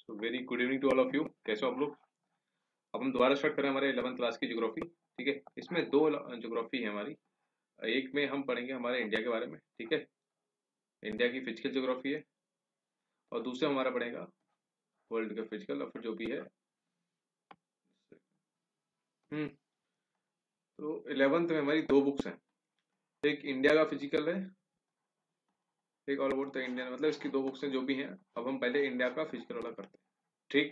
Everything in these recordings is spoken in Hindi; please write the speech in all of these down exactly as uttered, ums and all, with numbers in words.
So very good evening to all of you. कैसे हो आप लोग? अब हम दोबारा स्टार्ट करें हमारे इलेवंथ क्लास की ज्योग्राफी। ठीक है, इसमें दो ज्योग्राफी है हमारी। एक में हम पढ़ेंगे हमारे इंडिया के बारे में, ठीक है, इंडिया की फिजिकल ज्योग्राफी है, और दूसरा हमारा पढ़ेगा वर्ल्ड का फिजिकल, और फिर जो भी है। हम्म तो इलेवंथ में हमारी दो बुक्स हैं, एक इंडिया का फिजिकल है, एक ऑल अबाउट द इंडियन, मतलब इसकी दो बुक्स हैं जो भी हैं। अब हम पहले इंडिया का फिजिकल वाला करते हैं, ठीक।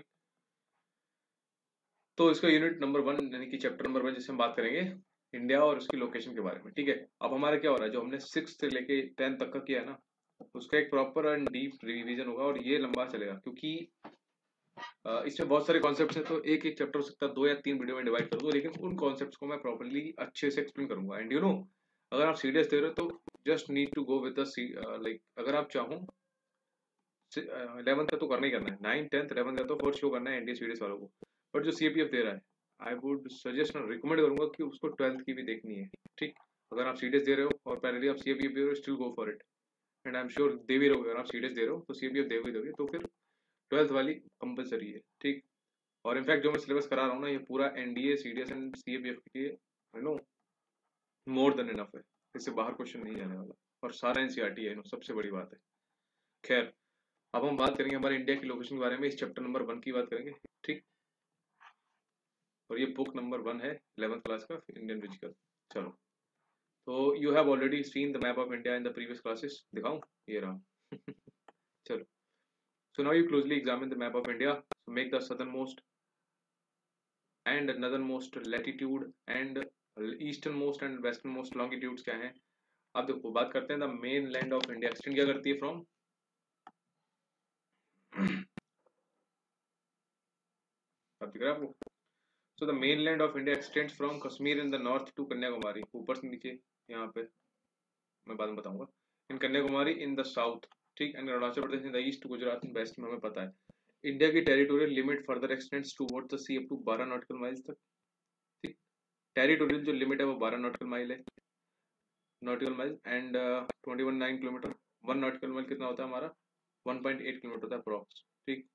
तो इसका यूनिट नंबर वन यानी कि चैप्टर नंबर वन जिससे हम बात करेंगे इंडिया और उसकी लोकेशन के बारे में, ठीक है। अब हमारा क्या हो रहा है, जो हमने सिक्स से लेके टेंथ तक का किया है ना, उसका एक प्रॉपर एंड डीप रिवीजन होगा, और ये लंबा चलेगा क्योंकि अ, इसमें बहुत सारे कॉन्सेप्ट्स हैं। तो एक एक चैप्टर हो सकता है दो या तीन वीडियो में डिवाइड कर दूं, लेकिन उन कॉन्सेप्ट्स को मैं प्रॉपर्ली अच्छे से एक्सप्लेन करूंगा। एंड यू नो, अगर आप सीरियस दे रहे हो तो just need to go with the like, अगर आप चाहो इलेवंथ का तो करना ही करना है, नाइन टेंथ इलेवंथ का तो फोर्थ शो करना है एनडीए सीडीएस वालों को। बट जो सीपीएफ दे रहा है, आई वुड सजेस्ट रिकमेंड करूंगा कि उसको ट्वेल्थ की भी देखनी है, ठीक। अगर आप सीडीएस दे रहे हो और पहले आप सीपीएफ दे रहे हो, still go for it. And I am sure दे भी रहोगे, अगर आप सीडीएस दे रहे हो तो सीपीएफ दे भी दोगे, तो फिर ट्वेल्थ वाली कंपलसरी है, ठीक। और इनफैक्ट जो मैं सिलेबस करा रहा हूँ ना, ये पूरा एनडीए सीडीएस एंड सीपीएफ के लिए you know more than enough है, इससे बाहर क्वेश्चन नहीं आने वाला, और सारा एनसीईआरटी है, यू नो, सबसे बड़ी बात है। खैर, अब हम बात करेंगे हमारे इंडिया की लोकेशन के बारे में, इस चैप्टर नंबर वन की बात करेंगे, ठीक। और ये बुक नंबर वन है इलेवंथ क्लास का इंडियन फिजिकल। चलो, तो you have already seen the map of India in the previous classes, दिखाऊं? ये रहा। चलो, so now you closely examine the map of India. So make the southernmost and northernmost latitude and easternmost and westernmost longitudes क्या हैं। अब देखो बात करते हैं the mainland of India extend क्या करती है फ्रॉम अब दिख रहा है आपको? So the mainland of India extends from Kashmir in the north to Kanyakumari, ऊपर से नीचे, यहाँ पे मैं बाद में बताऊंगा, in Kanyakumari in the south, ठीक, and Arunachal Pradesh in the east, Gujarat in west में हमें पता है। इंडिया की territorial limit further extends towards the C up to बारह नॉटिकल माइल्स तक, ठीक। टेरिटोरियल जो लिमिट है वो बारह नॉटिकल माइल है, nautical mile and twenty one nine kilometre. One nautical mile कितना होता है हमारा? वन पॉइंट एट किलोमीटर होता है अप्रॉक्स, ठीक,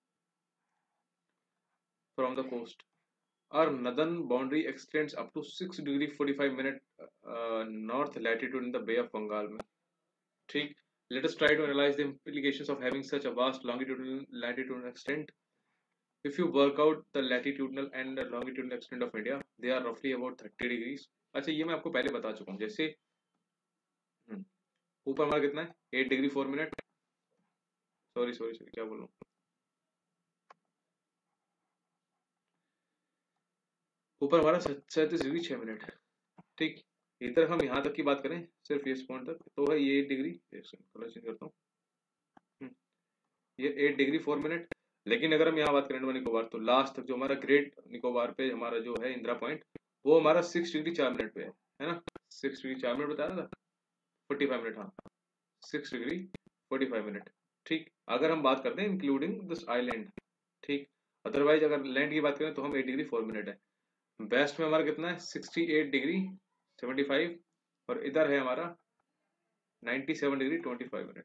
from the coast. Our northern boundary extends up to six degree forty-five minute uh, north latitude in the Bay of Bengal में, ठीक। Let us try to analyze the implications of having such a vast longitudinal latitudinal extent. If you work out the latitudinal and the longitudinal extent of India, they are roughly about thirty degrees. अच्छा, ये मैं आपको पहले बता चुका हूँ। जैसे ऊपर हमारा कितना है? Eight degree four minute, sorry sorry sorry क्या बोल रहा हूँ, ऊपर हमारा सैंतीस डिग्री छह मिनट, ठीक। इधर हम यहाँ तक की बात करें, सिर्फ ये पॉइंट तक, तो है ये एट डिग्री, कलर चेंज करता हूँ, ये एट डिग्री फोर मिनट। लेकिन अगर हम यहाँ बात करें अंडमान निकोबार, तो लास्ट तक जो हमारा ग्रेट निकोबार पे हमारा जो है इंदिरा पॉइंट, वो हमारा सिक्स डिग्री चार मिनट पे है है ना? सिक्स डिग्री चार मिनट बताया था, फोर्टी फाइव मिनट, हाँ, six degree forty five minute, ठीक। अगर हम बात करते हैं इंक्लूडिंग दिस आइलैंड, ठीक। अदरवाइज अगर लैंड की बात करें तो हम एट डिग्री फोर मिनट है। वेस्ट में हमारा कितना है? Sixty eight degree seventy five, और इधर है हमारा ninety seven degree twenty five minute,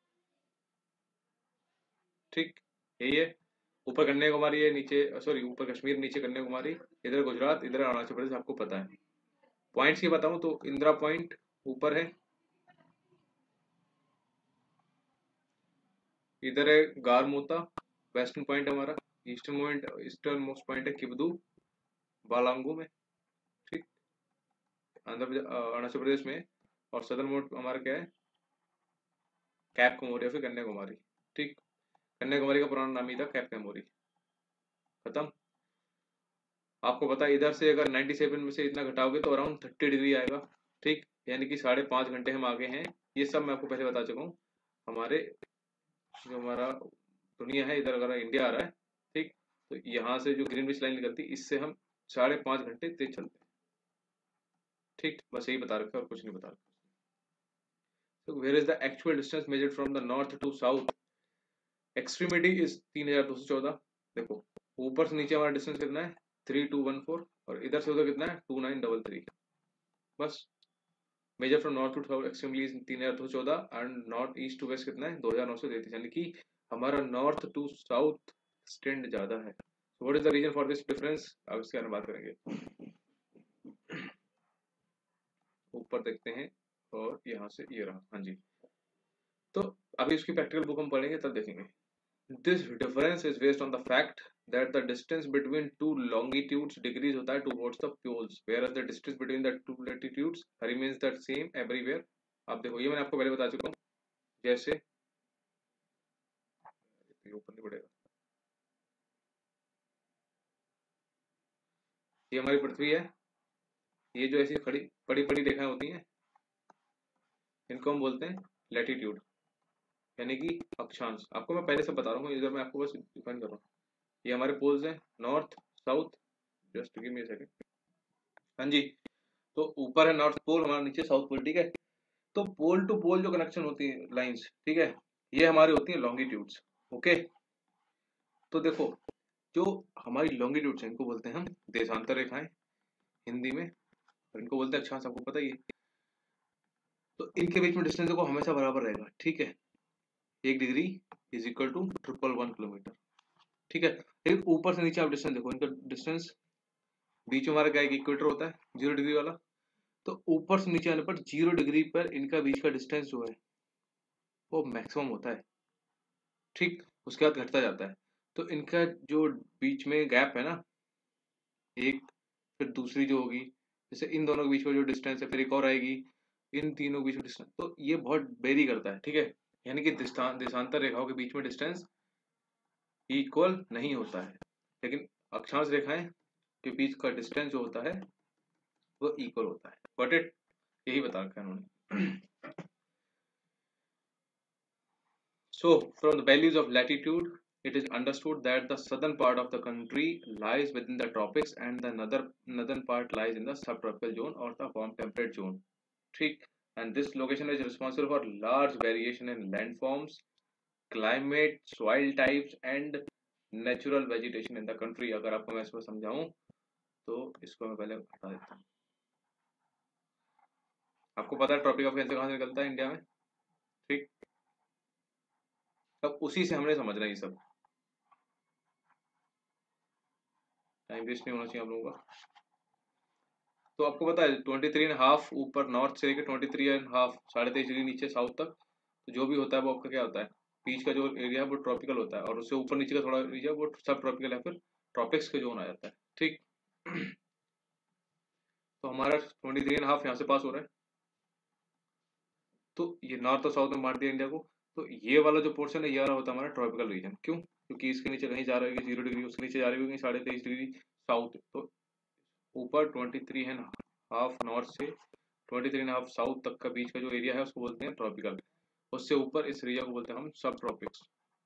ठीक। यही है। ऊपर कन्याकुमारी है, नीचे सॉरी ऊपर कश्मीर, नीचे कन्याकुमारी, इधर गुजरात, इधर अरुणाचल प्रदेश, आपको पता है। पॉइंट्स की बताऊं तो इंदिरा पॉइंट ऊपर है, इधर है गारमोता, वेस्टर्न पॉइंट हमारा, eastern point eastern most point है किबदू बालांगू में, ठीक, आंध्र प्रदेश अरुणाचल प्रदेश में। और सदर्न मोस्ट हमारा क्या है? कैप कमोरी, फिर कन्याकुमारी, ठीक। कन्याकुमारी का पुराना नाम ही था कैप कमोरी, खत्म। आपको पता है इधर से अगर नाइन्टी सेवन में से इतना घटाओगे तो अराउंड थर्टी डिग्री आएगा, ठीक, यानी कि साढ़े पाँच घंटे हम आगे हैं। ये सब मैं आपको पहले बता चुका हूँ। हमारे जो हमारा दुनिया है, इधर अगर इंडिया आ रहा है, ठीक, तो यहाँ से जो ग्रीनविच लाइन निकलती है, इससे हम साढ़े पाँच घंटे तेज चलते हैं, ठीक। बस यही बता रखा है और कुछ नहीं बता रखा। तो where is the actual distance measured from the north to south? Extremity is तीन हजार दो सौ चौदह। देखो ऊपर से नीचे हमारा डिस्टेंस कितना है? थ्री टू वन फोर, और इधर से उधर कितना है? Two nine double three. बस measure from north to south extremely तीन हजार दो सौ चौदह, and north east to west कितना है? दो हजार नौ सौ तैतीस। यानी कि हमारा नॉर्थ टू साउथ एक्सटेंड ज्यादा है। What is the reason for this difference, अब इसके बारे में बात करेंगे। ऊपर देखते हैं और यहाँ से ये रहा, हाँ जी। तो अभी इसकी प्रैक्टिकल बुक हम पढ़ेंगे तब देखेंगे। This difference is based on the fact that the distance between two longitudes decrease होता है towards the poles, where the distance between the two latitudes remains the same everywhere. आप देखो ये मैंने आपको पहले बता चुका हूँ, जैसे ऊपर नहीं पड़ेगा, ये हमारी पृथ्वी है, ये जो ऐसी खड़ी बड़ी बड़ी रेखाएं होती हैं इनको हम बोलते हैं लैटिट्यूड, यानी कि अक्षांश। आपको मैं पहले से बता रहा हूँ, इधर मैं आपको बस डिफाइन कर रहा हूँ। ये हमारे पोल्स हैं, north south, just give me a second, हाँ जी। तो ऊपर है नॉर्थ पोल, हमारा नीचे साउथ पोल, ठीक है। तो पोल टू पोल जो कनेक्शन होती है लाइंस, ठीक है, ये हमारी होती है लॉन्गिट्यूड्स, ओके। तो देखो जो हमारी लॉन्गिट्यूड्स हैं इनको बोलते हैं हम देशांतर रेखाएं हिंदी में, और इनको बोलते हैं अक्षांश, आपको पता ही है। तो इनके बीच में डिस्टेंस देखो हमेशा बराबर रहेगा, ठीक है। एक degree is equal to triple one kilometre, ठीक है। लेकिन ऊपर से नीचे आप डिस्टेंस देखो, इनका डिस्टेंस बीच में हमारा क्या इक्वेटर होता है जीरो डिग्री वाला, तो ऊपर से नीचे आने पर जीरो डिग्री पर इनका बीच का डिस्टेंस जो है वो मैक्सिमम होता है, ठीक। उसके बाद घटता जाता है। तो इनका जो बीच में गैप है ना, एक फिर दूसरी जो होगी, जैसे इन दोनों के बीच में जो डिस्टेंस है, फिर एक और आएगी, इन तीनों के बीच में डिस्टेंस, तो ये बहुत वेरी करता है, ठीक है। यानी कि देशांतर रेखाओं के बीच में डिस्टेंस इक्वल नहीं होता है, लेकिन अक्षांश रेखाएं के बीच का डिस्टेंस जो होता है वो इक्वल होता है। गॉट इट, यही बता रखा है उन्होंने। So, from the values of latitude, it is understood that the southern part of the country lies within the tropics and the northern northern part lies in the subtropical zone or the warm temperate zone. ठीक, and this location is responsible for large variation in landforms, climate, soil types and natural vegetation in the country। अगर आपको मैं इसको समझाऊं तो इसको मैं पहले हटा देता हूँ। आपको पता है ट्रॉपिक ऑफ कैंसर कहाँ से निकलता है इंडिया में, ठीक। अब उसी से हमने समझना है ये सब, टाइम वेस्ट नहीं होना चाहिए आप लोगों का। तो आपको पता है ट्वेंटी थ्री एंड हाफ ऊपर नॉर्थ से लेकर ट्वेंटी थ्री एंड हाफ साढ़े तेईस डिग्री नीचे साउथ तक, तो जो भी होता है वो आपका क्या होता है, बीच का जो एरिया है वो ट्रॉपिकल होता है, और उससे ऊपर नीचे का थोड़ा एरिया वो सब ट्रॉपिकल है, फिर ट्रॉपिक्स का जोन आ जाता है, ठीक। तो हमारा ट्वेंटी थ्री एंड हाफ यहाँ से पास हो रहा है, तो ये नॉर्थ और साउथ में बांट दिया इंडिया को। तो ये वाला जो पोर्शन है ये वाला होता है हमारा ट्रॉपिकल रीजन, क्यों, क्योंकि इसके नीचे कहीं जा रहा है जीरो डिग्री, उसके नीचे जा रही होगी साढ़े तेईस डिग्री साउथ, तो ऊपर twenty three and half north से twenty three and half south तक का बीच का जो एरिया है उसको बोलते हैं ट्रॉपिकल, उससे ऊपर इस एरिया को बोलते हैं हम सब ट्रॉपिक्स,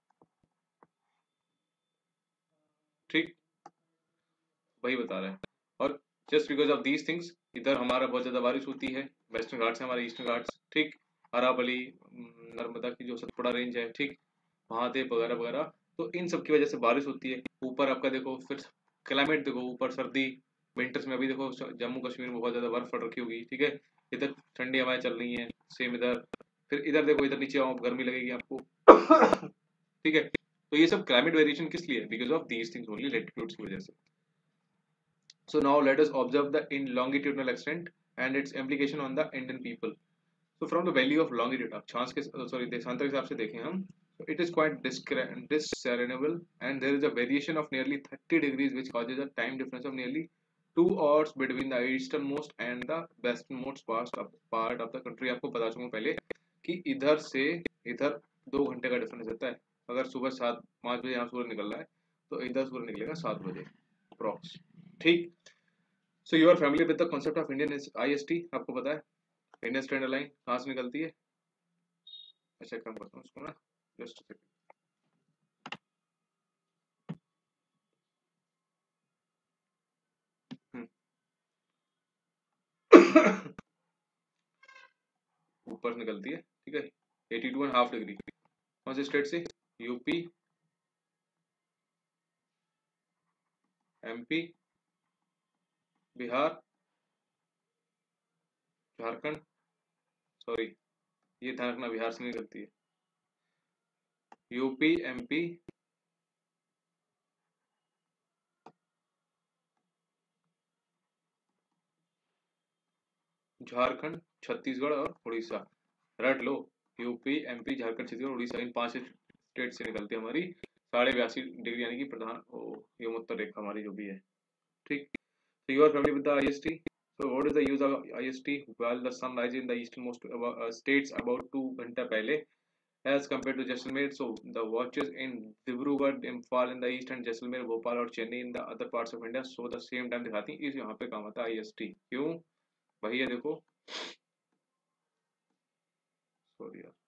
ठीक, वही बता रहे हैं। और just because of these things इधर हमारा बहुत ज्यादा बारिश होती है, वेस्टर्न घाट्स है हमारे, ईस्टर्न घाट्स, ठीक, अरावली नर्मदा की जो सतपुड़ा रेंज है, ठीक, महादेव वगैरह वगैरह, तो इन सब की वजह से बारिश होती है। ऊपर आपका देखो फिर क्लाइमेट देखो, ऊपर सर्दी, विंटर्स में अभी देखो जम्मू कश्मीर में बहुत ज्यादा बर्फ पड़ रखी होगी, ठीक है, इधर ठंडी हवाएं चल रही हैं, सेम इधर, फिर इधर देखो इधर नीचे आओ गर्मी लगेगी आपको, ठीक है। तो ये सब क्लाइमेट वेरिएशन किस लिए, because of these things only, latitudes की वजह से। So now let us observe the in longitudinal extent and its implication on the Indian people. So from the value of longitude, अक्षांश के sorry देशांतर के हिसाब से देखें हम, so it is quite discernible and there is a variation of nearly thirty degrees which causes a time difference of nearly two hours between the easternmost and the westernmost part of part of the country। आपको बता चुका हूँ पहले कि इधर से इधर दो घंटे का डिफरेंस रहता है। अगर सुबह सात पाँच बजे यहाँ सूरज निकल रहा है तो इधर सूरज निकलेगा सात बजे अप्रॉक्स, ठीक। So you are family with the concept of Indian I S T, आपको पता है इंडियन स्टैंडर्ड लाइन कहाँ से निकलती है। अच्छा कम करता हूँ उसको ना, जस्ट ऊपर निकलती है, ठीक है, eighty two and half degree. कौन से स्टेट से, UP, MP, Bihar, Jharkhand, sorry ये ध्यान रखना बिहार से निकलती है, यूपी, एमपी, झारखंड, छत्तीसगढ़ और उड़ीसा। रट लो, यूपी, एमपी, झारखंड, छत्तीसगढ़, उड़ीसा, इन पांच स्टेट से निकलती है हमारी साढ़े बयासी डिग्री यानी कि प्रधान योमोत्तर रेखा हमारी जो भी है। ठीक, so you are familiar with the I S T. So what is the use of I S T? While the sun rises in the easternmost uh, states about two घंटा पहले as compared to Jaisalmer, so the watches in Dibrugarh, Imphal in the east and Jaisalmer, Bhopal और Chennai in the other parts of India so the same time दिखाती है। इस यहाँ पे काम आता है I S T। क्यों? वही है, देखो, सॉरी यार,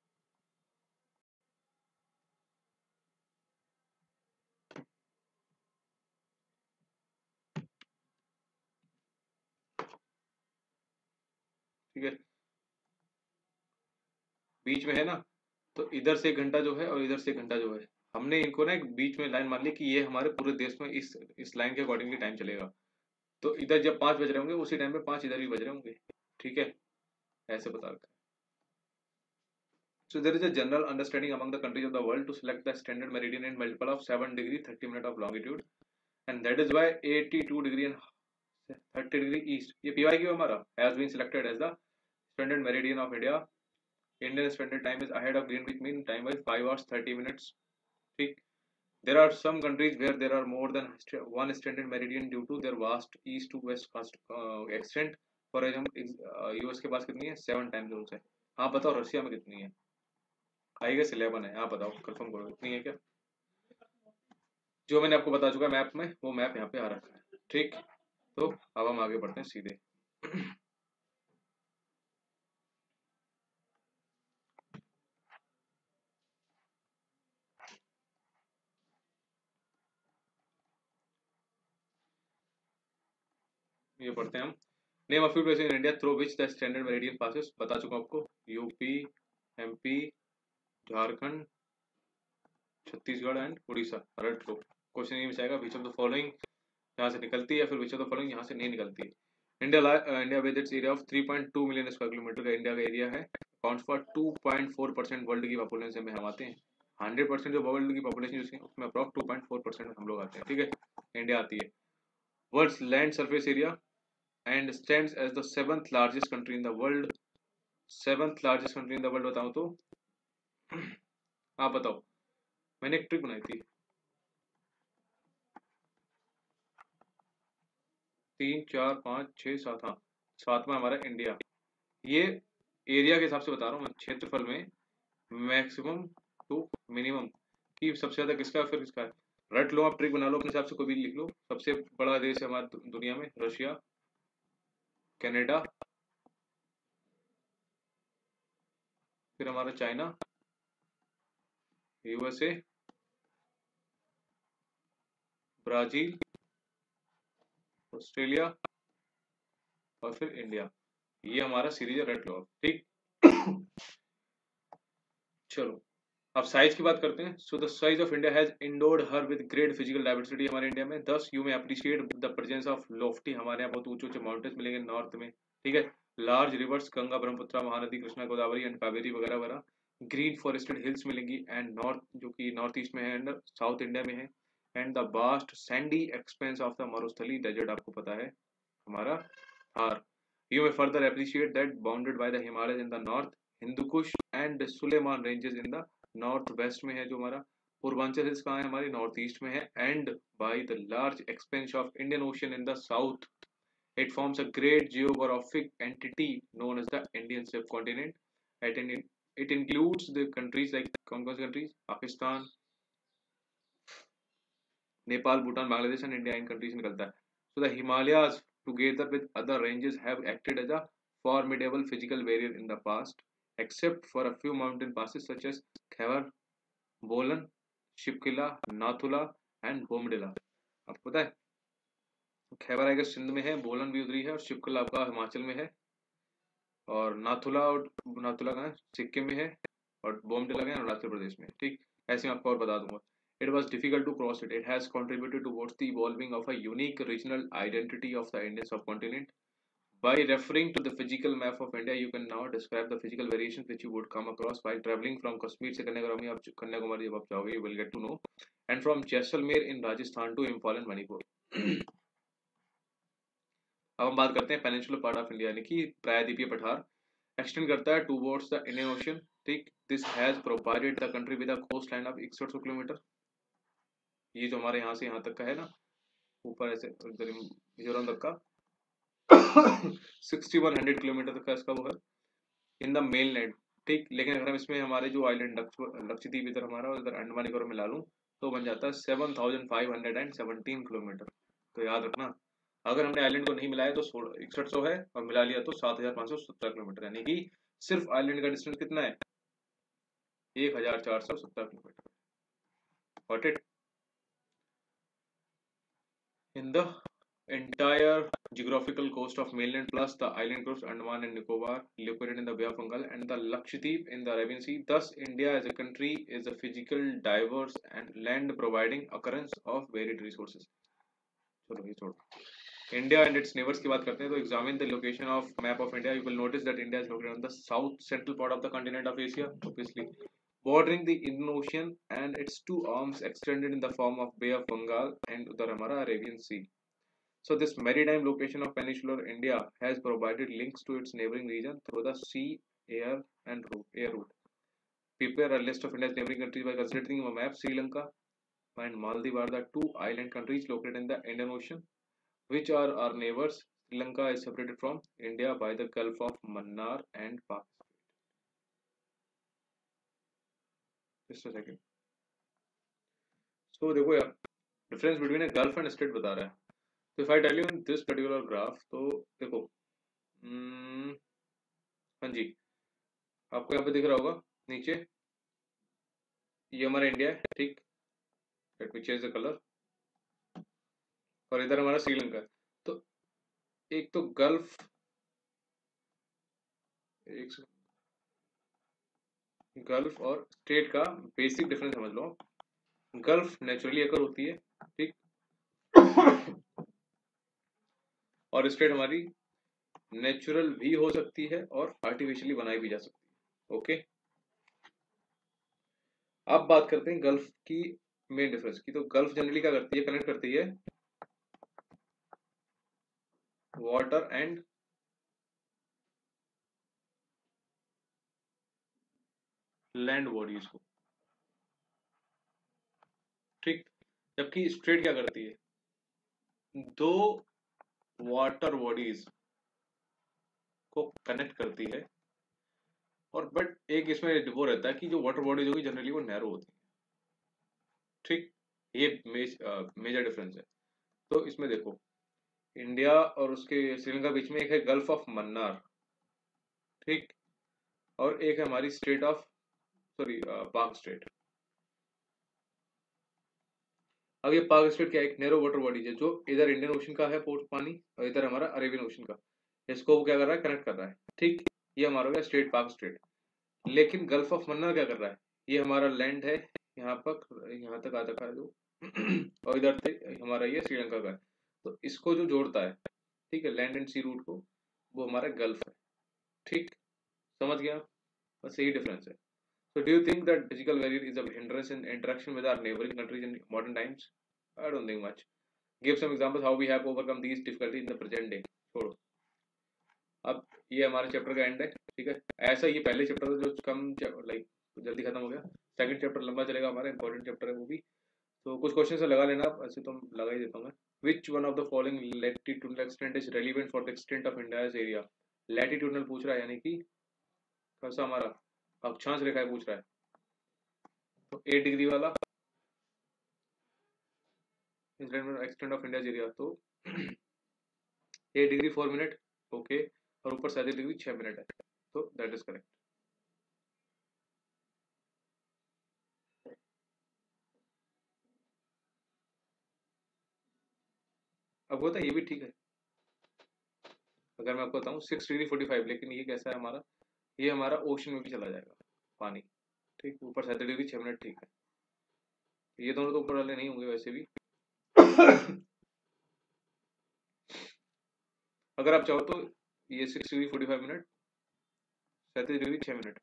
ठीक है, बीच में है ना, तो इधर से एक घंटा जो है और इधर से एक घंटा जो है, हमने इनको ना एक बीच में लाइन मान ली कि ये हमारे पूरे देश में इस इस लाइन के अकॉर्डिंगली टाइम चलेगा। तो इधर जब पांच बज रहे होंगे उसी टाइम पे पांच इधर भी बज रहे होंगे। ठीक है, ऐसे बता रखा है। So there is a general understanding among the countries of the world to select the standard meridian in multiple of seven degree thirty minute of longitude, and that is why eighty-two degree and thirty degree east, ये P Y Q हमारा has been selected as the standard meridian of India. Indian standard time is ahead of Greenwich Mean Time by five hours thirty minutes. ठीक, there are some countries where there are more than one standard meridian due to their vast east to west uh, extent. For example, US के पास कितनी है? सेवन टाइम जोन्स है। आप बताओ रशिया में कितनी है? आई गेस इलेवन है। आप बताओ, कंफर्म करो कितनी है क्या? जो मैंने आपको बता चुका मैप में, वो मैप यहाँ पे आ रखा है। ठीक, तो अब हम आगे बढ़ते हैं सीधे। ये पढ़ते हैं हम। Name of few places in India through which the standard meridian passes, बता चुका हूं आपको, UP, MP, Jharkhand, Chhattisgarh and Orissa. रट लो, क्वेश्चन ये बचाएगा विच ऑफ द फॉलोइंग यहाँ से निकलती है या फिर विच ऑफ द फॉलोइंग यहाँ से नहीं निकलती है। India India with its area of three point two million square kilometre का इंडिया का एरिया है, accounts for two point four percent world की पॉपुलेशन में हम आते हैं। हंड्रेड परसेंट जो वर्ल्ड की पॉपुलेशन उसमें approx two point four percent हम लोग आते हैं। ठीक है, इंडिया आती है। World's land surface area and stands as the seventh largest country in the world. Seventh largest country in the world बताऊं तो आप बताओ, मैंने एक ट्रिक बनाई थी, तीन चार पाँच छः सात, हाँ सातवां हमारा इंडिया। ये एरिया के हिसाब से बता रहा हूँ मैं, क्षेत्रफल में मैक्सिमम टू मिनिमम की सबसे ज्यादा किसका फिर किसका है। रट लो, आप ट्रिक बना लो अपने हिसाब से, कोई भी लिख लो। सबसे बड़ा देश है हमारे दुनिया में रशिया, कनाडा, फिर हमारा चाइना, यूएसए, ब्राजील, ऑस्ट्रेलिया और फिर इंडिया। ये हमारा सीरीज है, रट लो। ठीक, चलो अब साइज की बात करते हैं। So the size of India has endowed her with great physical diversity हमारे इंडिया में। Thus you may appreciate the presence of lofty, हमारे यहाँ बहुत ऊंचे ऊंचे माउंटेन्स मिलेंगे नॉर्थ में। ठीक है, large rivers Ganga, Brahmaputra, Mahanadi, Krishna, Godavari and Kaveri वगैरह वगैरह। ग्रीन फॉरेस्टेड हिल्स मिलेंगी एंड नॉर्थ जो कि नॉर्थ ईस्ट में है एंड साउथ इंडिया में है। And the vast sandy expanse of the Marusthali desert, आपको पता है हमारा Thar. You may further appreciate that bounded by the Himalayas in the north, Hindu Kush and Sulaiman ranges in the north west में है। जो हमारा पूर्वांचल हिल्स कहाँ है? हमारी नॉर्थ ईस्ट में है। And by the large expanse of Indian ocean in the south, it forms a great geographic entity known as the Indian subcontinent. It includes the countries like, कौन कौन सी countries? Pakistan, Nepal, Bhutan, Bangladesh and India, इन कंट्रीज निकलता है। So the Himalayas together with other ranges have acted as a formidable physical barrier in the past, except for a few mountain passes such as Khyber, बोलन, शिपकिला, नाथुला एंड बोमडिला। आपको पता है खैबर आएगा सिंध में है, बोलन भी उधरी है और शिपकिला आपका हिमाचल में है, और नाथुला और नाथुला कहाँ है? सिक्किम में है, और बोमडिला कहाँ है? अरुणाचल प्रदेश में। ठीक, ऐसे मैं आपको और बता दूंगा। It was difficult to cross it. It has contributed towards the evolving of a unique regional identity of the Indian subcontinent. By referring to the physical map of India, you can now describe the physical variations which you would come across while traveling from Kashmir से कन्याकुमारी, आप कन्याकुमारी जब आप जाओगे, you will get to know, and from Jaisalmer in Rajasthan to Imphal and Manipur. अब हम बात करते हैं पेनिनसुलर पार्ट ऑफ इंडिया, यानी कि प्रायद्वीपीय पठार एक्सटेंड करता है टूवर्ड्स द इंडियन ओशन। ठीक, this has provided the country with a coast line of इकसठ सौ किलोमीटर। ये जो हमारे यहाँ से यहाँ तक का है ना, ऊपर ऐसे इधर मिजोरम तक का सिक्सटी वन हंड्रेड किलोमीटर तक का इसका वो है इन द मेन लैंड। ठीक, लेकिन अगर हम इसमें हमारे जो आइलैंड लक्षद्वीप इधर हमारा और इधर अंडमान निकोबार मिला लूँ तो बन जाता है seven thousand five hundred and seventeen kilometre. तो याद रखना, अगर हमने आइलैंड को नहीं मिलाया तो सोलह इकसठ सौ है, और मिला लिया तो सात हजार पाँच सौ सत्रह किलोमीटर, यानी कि सिर्फ आइलैंड का डिस्टेंस कितना है, एक हजार चार सौ सत्तर किलोमीटर। Got it? In the entire geographical coast of mainland plus the island groups Andaman and Nicobar located in the Bay of Bengal and the Lakshadweep in the Arabian Sea. Thus, India as a country is a physical, diverse and land providing occurrence of varied resources. चलो ये छोड़ो, India and its neighbors की बात करते हैं तो examine the location of map of India. You will notice that India is located on the south central part of the continent of Asia, obviously bordering the Indian Ocean, and its two arms extended in the form of Bay of Bengal and the Arabian Sea. So this maritime location of peninsular India has provided links to its neighboring region through the sea, air and route, air route. Prepare a list of India's neighboring countries by considering a map. Sri Lanka and Maldives are the two island countries located in the Indian Ocean. Which are our neighbors? Sri Lanka is separated from India by the Gulf of Mannar and Pakistan. Just a second. So देखो यार, difference between a Gulf and a strait बता रहा है। तो if I tell you in this particular graph, तो देखो, hmm, हाँ जी, आपको यहाँ पे दिख रहा होगा नीचे, ये हमारा इंडिया है। ठीक, let me change the colour, और इधर हमारा श्रीलंका है। तो एक तो गल्फ, एक गल्फ और स्टेट का बेसिक डिफरेंस समझ लो। गल्फ नेचुरली अकर होती है, ठीक, और स्टेट हमारी नेचुरल भी हो सकती है और आर्टिफिशियली बनाई भी जा सकती है। ओके, अब बात करते हैं गल्फ की मेन डिफरेंस की। तो गल्फ जनरली क्या करती है, कनेक्ट करती है वाटर एंड लैंड बॉडीज को। ठीक, जबकि स्ट्रेट क्या करती है, दो वाटर बॉडीज को कनेक्ट करती है, और बट एक इसमें वो रहता है कि जो वाटर बॉडीज होगी जनरली वो नैरो होती है। ठीक, ये मेजर डिफरेंस है। तो इसमें देखो, इंडिया और उसके श्रीलंका बीच में एक है गल्फ ऑफ मन्नार, ठीक, और एक है हमारी strait of sorry Palk strait. अब ये पाक स्टेट क्या है, एक नैरो वाटर बॉडी है जो इधर इंडियन ओशन का है पोर्ट पानी, और इधर हमारा अरेबियन ओशन का। इसको वो क्या कर रहा है, कनेक्ट कर रहा है। ठीक, ये हमारा हो गया स्टेट, पाक स्टेट। लेकिन गल्फ ऑफ मन्नार क्या कर रहा है, ये हमारा लैंड है, यहाँ पर यहाँ तक आ चुका है जो और इधर से हमारा ये श्रीलंका का है। तो इसको जो जोड़ता है, ठीक है, लैंड एंड सी रूट को, वो हमारा गल्फ है। ठीक, समझ गया, बस यही डिफरेंस है। So do you think that physical barrier is a hindrance in interaction with our neighboring countries in modern times? I don't think much. Give some examples how we have overcome these difficulties in the present day. छोड़ो, अब ये हमारे चैप्टर का एंड है, ठीक है। ऐसा ये पहले चैप्टर जो कम लाइक जल्दी खत्म हो गया, सेकंड चैप्टर लंबा चलेगा, हमारा इंपॉर्टेंट चैप्टर है वो भी। तो कुछ क्वेश्चन से लगा लेना आप, ऐसे तो लगा ही देता हूँ मैं। Which one of the following latitudinal extent is relevant for the extent of India's area? Latitudinal पूछ रहा है, यानी कि कैसा हमारा अक्षांश रेखा पूछ रहा है। तो एट डिग्री वाला एक्सटेंट ऑफ इंडिया एरिया, तो eight degree four minute, okay, और ऊपर सैंतीस डिग्री छह मिनट है, तो दैट इज करेक्ट। अब होता है ये भी ठीक है। अगर मैं आपको बताऊं सिक्स डिग्री फोर्टी फाइव, लेकिन ये कैसा है हमारा, ये हमारा ओशन में भी चला जाएगा पानी, ठीक, ऊपर सैंतीस डिग्री छह मिनट, ठीक है। ये दोनों तो ऊपर वाले नहीं होंगे वैसे भी अगर आप चाहो तो ये six degree forty five minute, सैंतीस डिग्री छह मिनट,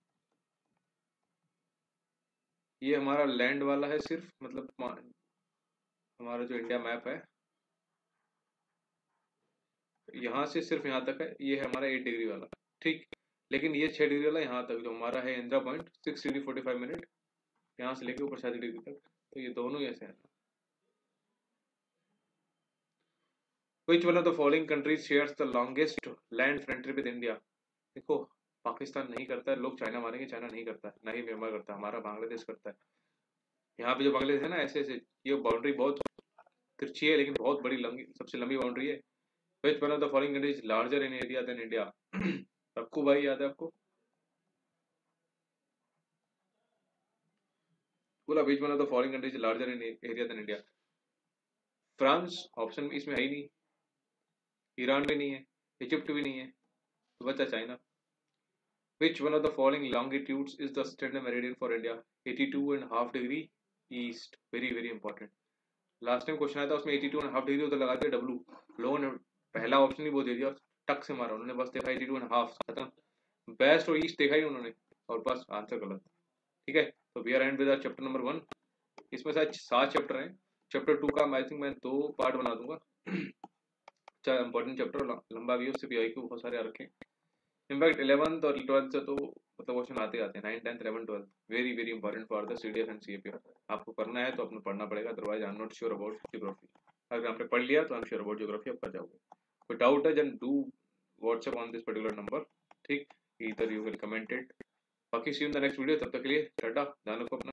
ये हमारा लैंड वाला है सिर्फ, मतलब हमारा जो इंडिया मैप है यहाँ से सिर्फ यहाँ तक है, ये है हमारा एट डिग्री वाला, ठीक। लेकिन ये छः डिग्री वाला यहाँ तक जो हमारा है Indira point six degree forty five minute, यहाँ से लेके ऊपर सात डिग्री तक, तो ये दोनों ऐसे हैं। Which one of the following countries shares the longest land frontier with India? देखो, पाकिस्तान नहीं करता है, लोग चाइना मारेंगे, चाइना नहीं करता है, ना ही म्यांमार करता है, हमारा बांग्लादेश करता है। यहाँ पे जो बांग्लादेश है ना, ऐसे ऐसे ये बाउंड्री बहुत तिरछी है, लेकिन बहुत बड़ी लंबी, सबसे लंबी बाउंड्री है। Which one of the following countries is larger in area than India? रक्कू भाई याद है आपको? बोला which one of the following countries is larger in area than India? France option इसमें है ही नहीं, ईरान भी नहीं है, इजिप्ट भी नहीं है, तो बचा China. Which one of the following longitudes is the standard meridian for India? eighty-two and a half degree east. Very very important. Last time question आया था उसमें eighty-two and a half degree उधर लगा दिया W, लोगों ने पहला ऑप्शन ही वो दे दिया, टक से मारा उन्होंने, बस देखा eighty-two and a half, खत्म। बेस्ट और ईस्ट देखा ही उन्होंने, और बस आंसर गलत। ठीक है, तो we are end with chapter number one. इसमें शायद सात चैप्टर हैं, चैप्टर टू का आई थिंक मैं दो पार्ट बना दूंगा। चाहे इंपॉर्टेंट चैप्टर लंबा भी है, उससे भी आई क्यू बहुत सारे आ रखे हैं। इनफैक्ट इलेवंथ और ट्वेल्थ से तो मतलब क्वेश्चन आते आते हैं, nine tenth eleven twelfth, very very important for the CDS and CAP. आपको करना है तो अपने पढ़ना पड़ेगा, otherwise I am not sure about geography. अगर आपने पढ़ लिया तो I am sure about geography, आप कर जाओगे। कोई डाउट है then do WhatsApp on this particular number, ठीक, इधर यू विल कमेंट इट। बाकी see in the next video, तब तक के लिए टाटा, ध्यान रखो अपना।